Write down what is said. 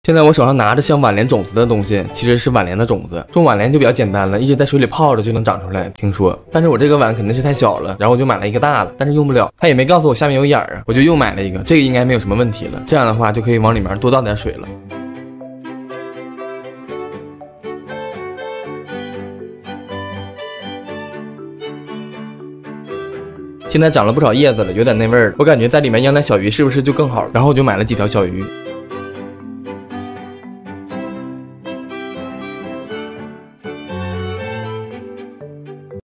现在我手上拿着像挽莲种子的东西，其实是挽莲的种子。种挽莲就比较简单了，一直在水里泡着就能长出来。听说，但是我这个碗肯定是太小了，然后我就买了一个大的，但是用不了。他也没告诉我下面有眼儿啊，我就又买了一个，这个应该没有什么问题了。这样的话就可以往里面多倒点水了。现在长了不少叶子了，有点那味儿了。我感觉在里面养点小鱼是不是就更好了？然后我就买了几条小鱼。